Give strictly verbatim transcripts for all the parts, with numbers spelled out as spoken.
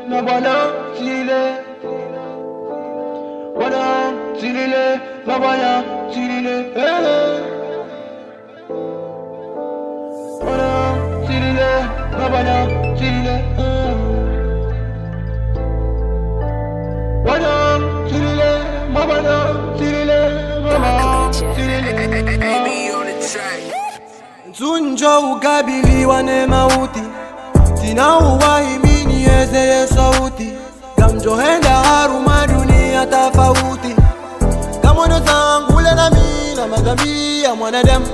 na bwana silile bwana silile na bwana silile bwana silile na bwana silile bwana silile na bwana silile bwana silile Zunjo ukabiliwa ne mauti Tina uwahimini ezeye sauti Gamjohenda haruma dunia tafauti Kamono zangule na mina mazambi ya mwanadamu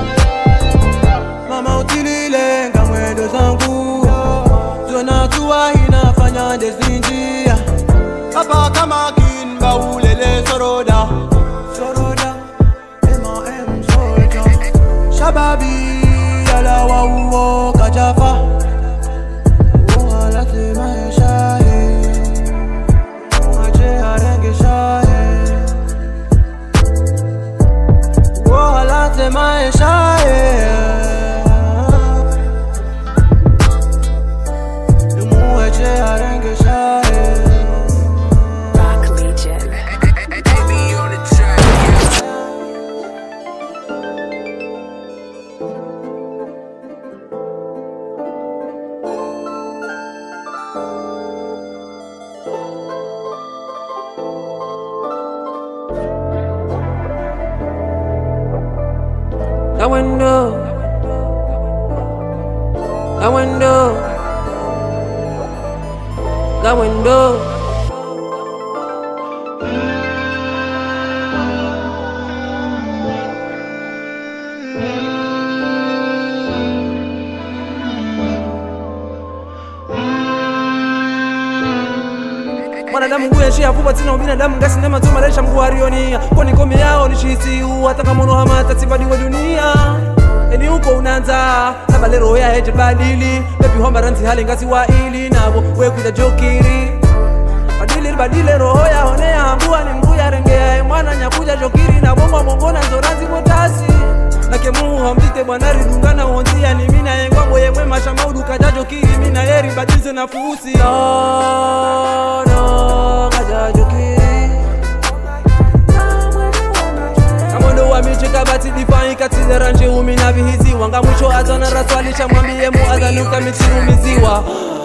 Mama utilile ngamwendo zangu Zona tuwa inafanya dezinjia Papa kama kinba ulele soroda Soroda Ema em soja Shababi yala wa uo kajafa Uhala tema ya shahe Mache harenge shahe Uhala tema ya shahe Umueche harenge shahe Rock Legion. Baby on the track. That window, that window, that window. Mwanadamu nguye afuba tina ubinadamu ngasi nema tuma lesha mgu harionia Koni komi yao ni shisi u hata kama uno hamata sifadi wa dunia Eni uko unanza Saba lero ya heje badili Baby homba ranzi hali ngasi wa ili Nabo we kuja jokiri Badili badile roho ya honea Hambua ni mgu ya rengea Mwana nyakuja jokiri Na bongo mongona zoranzi motasi Na kemu hambite bwanari dungana uonzia Ni mina yengwango ye mwe masha maudu kaja jokiri Mina yeri badilze na fusi No, no, kaja jokiri Kamondo wa michika bati difanyi katile ranje umina vihizi Wanga mwisho azona raswalisha mwambie mu azanuka mitirumiziwa